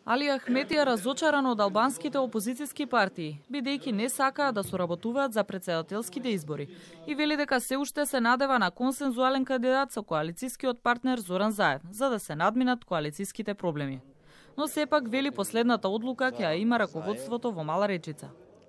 Али Ахмети е разочаран од албанските опозицијски партии, бидејќи не сакаат да соработуваат за претседателските избори и вели дека се уште се надева на консензуален кандидат со коалицијскиот партнер Зоран Заев, за да се надминат коалицијските проблеми. Но сепак вели последната одлука ќе ја има раководството во Мала Речица.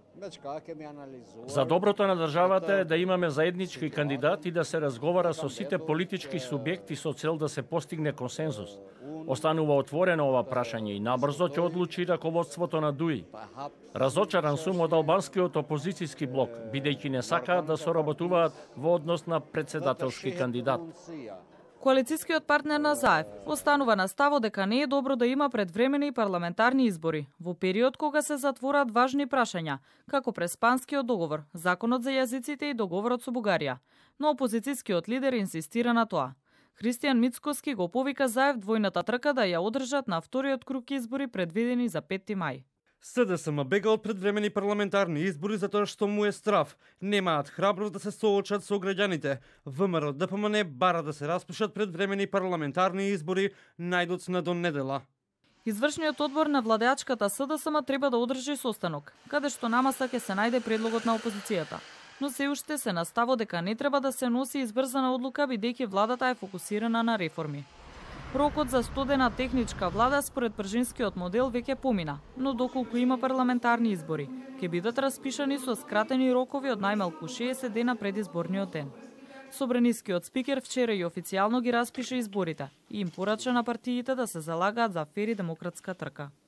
За доброто на државата е да имаме заеднички кандидат и да се разговара со сите политички субјекти со цел да се постигне консензус. Останува отворено ова прашање и набрзо ќе одлучи раководството на ДУИ. Разочаран сум од албанскиот опозицијски блок, бидејќи не сакаат да соработуваат во однос на претседателски кандидат. Коалицијскиот партнер на Заев останува на ставот дека не е добро да има предвремени парламентарни избори во период кога се затвораат важни прашања, како Преспанскиот договор, законот за јазиците и договорот со Бугарија. Но опозицијскиот лидер инсистира на тоа. Христијан Мицкоски го повика Заев двојната трка да ја одржат на вториот круг избори предвидени за 5 мај. СДСМ бега од предвремени парламентарни избори затоа што му е страв. Немаат храброст да се соочат со граѓаните. ВМРО ДПМН бара да се распишат предвремени парламентарни избори најдоцна до недела. Извршниот одбор на владеачката СДСМ треба да одржи состанок, каде што на маса ќе се најде предлогот на опозицијата. Но се уште се наставо дека не треба да се носи избрзана одлука бидејќи владата е фокусирана на реформи. Рокот за студена техничка влада според пржинскиот модел веќе помина, но доколку има парламентарни избори, ќе бидат распишани со скратени рокови од најмалку 60 дена пред изборниот ден. Собранискиот спикер вчера и официјално ги распиша изборите и им порача на партиите да се залагаат за фер и демократска трка.